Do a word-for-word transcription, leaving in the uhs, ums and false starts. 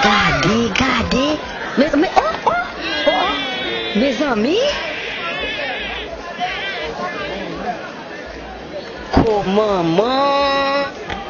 Gardez, gardez. Mais, mais, oh, oh, oh, oh. Mes amis. Comment, maman?